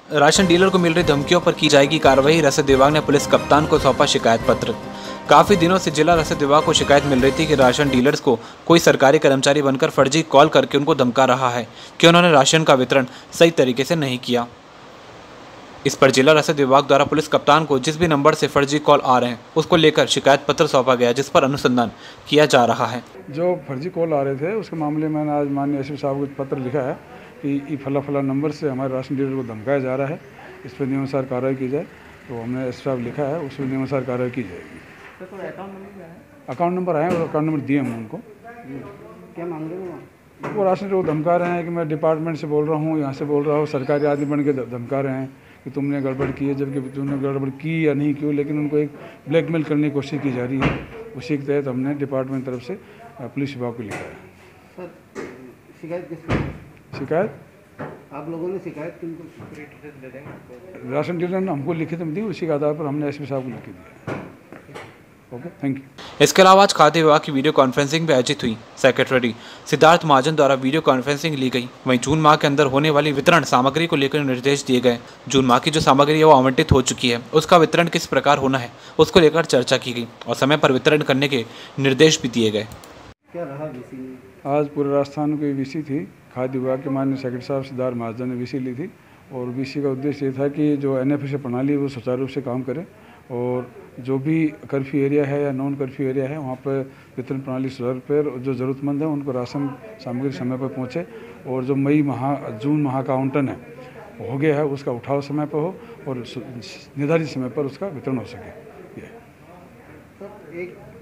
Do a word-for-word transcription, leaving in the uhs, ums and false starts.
Ration dealer को मिल रही धमकियों पर की जाएगी कार्रवाई। रसद विभाग ने पुलिस कप्तान को सौंपा शिकायत पत्र। काफी दिनों से जिला रसद विभाग को शिकायत मिल रही थी कि राशन डीलर्स को कोई सरकारी कर्मचारी बनकर फर्जी कॉल करके उनको धमका रहा है कि उन्होंने राशन का वितरण सही तरीके से नहीं किया। इस पर जिला रसद विभाग द्वारा पुलिस कप्तान को जिस भी नंबर से फर्जी कॉल आ रहे हैं उसको लेकर शिकायत पत्र सौंपा गया, जिस पर अनुसंधान किया जा रहा है। जो फर्जी कॉल आ रहे थे उसके मामले में मैंने आज माननीय एस पी साहब को पत्र लिखा है कि ई फला फला नंबर से हमारे राशन डीलर को धमकाया जा रहा है, इस पर नियमानुसार कार्रवाई की जाए। तो हमने एस पी साहब लिखा है, उस पर नियमानुसार कार्रवाई की जाएगी। अकाउंट नंबर आए और अकाउंट नंबर दिए हम उनको। क्या मांग रहे हो? वो राशन को धमका रहे हैं कि मैं डिपार्टमेंट से बोल रहा हूँ, यहाँ से बोल रहा हूँ, सरकारी आदमी बन के धमका रहे हैं कि तुमने गड़बड़ की है, जबकि तुमने गड़बड़ की या नहीं की, लेकिन उनको एक ब्लैकमेल करने की कोशिश की जा रही है। उसी के तहत हमने डिपार्टमेंट तरफ से पुलिस विभाग को लिखा है। सर, शिकायत किसकी? शिकायत आप लोगों ने शिकायत किनको? राशन डीलर ने हमको लिखित में दी, उसी के आधार पर हमने एस पी साहब को लिख के दिया। Okay, thank you. इसके अलावा आज खाद्य विभाग की वीडियो कॉन्फ्रेंसिंग भी आयोजित हुई। सेक्रेटरी सिद्धार्थ महाजन द्वारा वीडियो कॉन्फ्रेंसिंग ली गई। वहीं जून माह के अंदर होने वाली वितरण सामग्री को लेकर निर्देश दिए गए। जून माह की जो सामग्री है वो आवंटित हो चुकी है, उसका वितरण किस प्रकार होना है उसको लेकर चर्चा की गई और समय पर वितरण करने के निर्देश भी दिए गए। क्या रहा वीसी? आज पूरे राजस्थान की वीसी थी। खाद्य विभाग के माननीय सेक्रेटरी साहब सिद्धार्थ महाजन ने वीसी ली थी और वीसी का उद्देश्य ये था कि जो एन एफ एस प्रणाली है वो सुचारू रूप से काम करे और जो भी कर्फ्यू एरिया है या नॉन कर्फ्यू एरिया है वहाँ पर वितरण प्रणाली सुचारू पर जो ज़रूरतमंद है उनको राशन सामग्री समय पर पहुँचे और जो मई माह जून माह का आवंटन है हो गया है उसका उठाव समय पर हो और निर्धारित समय पर उसका वितरण हो सके। सर, एक